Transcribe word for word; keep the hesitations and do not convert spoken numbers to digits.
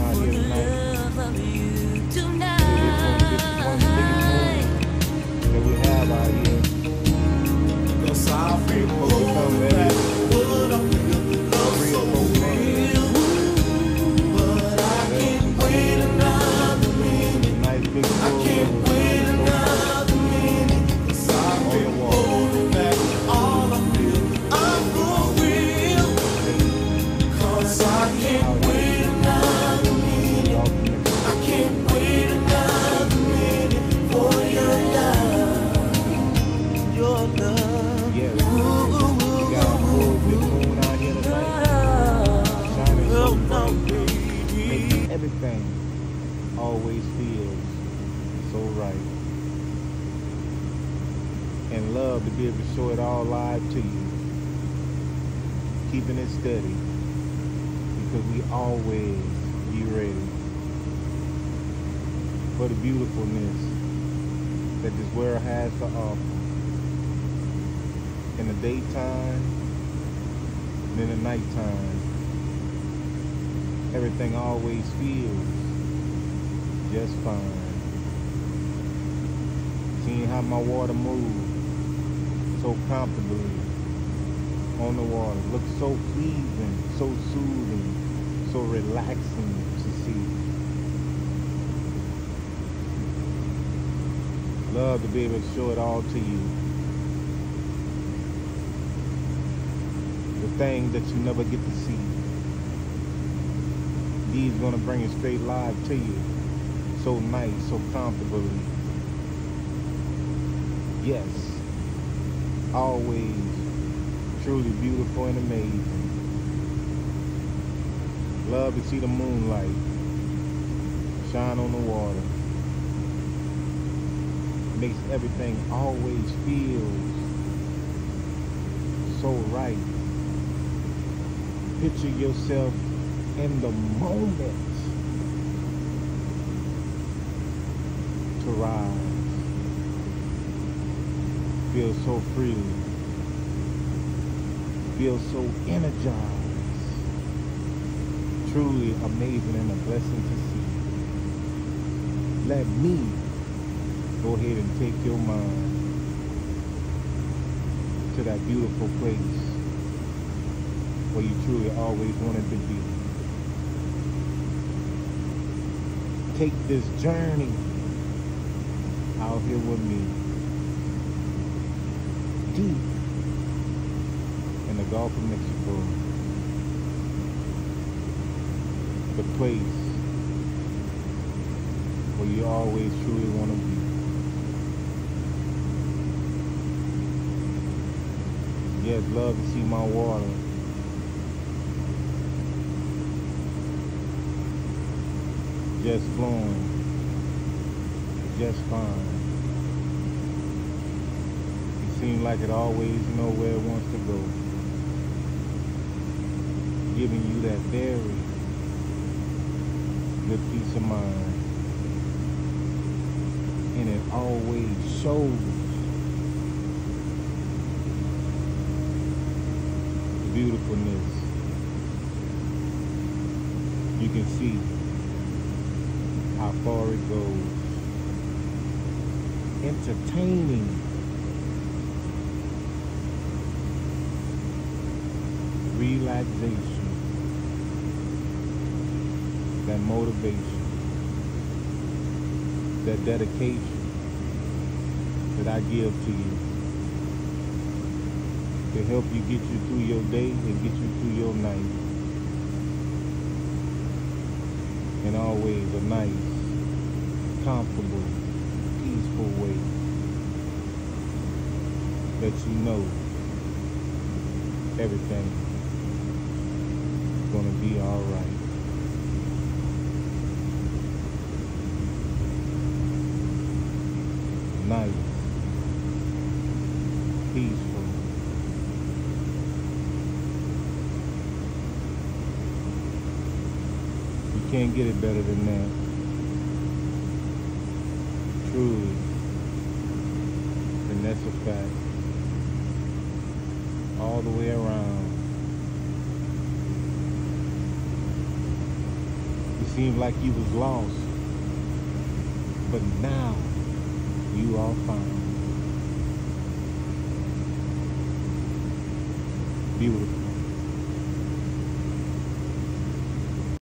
out here tonight. That we have out here. Hope you come ready. Real folk man. Nice big I can't wait another minute. Cause I've been holding back all I feel. I'm for real. Cause I can't wait another minute. I can't wait another minute for your love. Your love. Yes. We got a full big moon out here tonight. Shining so bright. Making everything always feels so right. And love to be able to show it all live to you. Keeping it steady. Because we always be ready for the beautifulness that this world has to offer. In the daytime and in the nighttime, everything always feels just fine. Seeing how my water moves so comfortably on the water. Looks so pleasing, so soothing, so relaxing to see. Love to be able to show it all to you. The thing that you never get to see. He's gonna bring it straight live to you. So nice, so comfortably. Yes. Always truly beautiful and amazing. Love to see the moonlight shine on the water. Makes everything always feels so right. Picture yourself in the moment to rise. Feel so freely. Feel so energized. Truly amazing and a blessing to see. Let me go ahead and take your mind to that beautiful place where you truly always wanted to be. Take this journey out here with me, deep in the Gulf of Mexico, the place where you always truly want to be. Yes, love to see my water just flowing, just fine. It seems like it always knows where it wants to go, giving you that very good peace of mind. And it always shows the beautifulness. You can see how far it goes. Entertaining. Relaxation. That motivation. That dedication that I give to you to help you get you through your day and get you through your night. And always a nice, comfortable, peaceful way that you know everything is going to be all right. Nice, peaceful. You can't get it better than that. Truly. And that's a fact. All the way around. You seemed like you was lost, but now you are found. Be with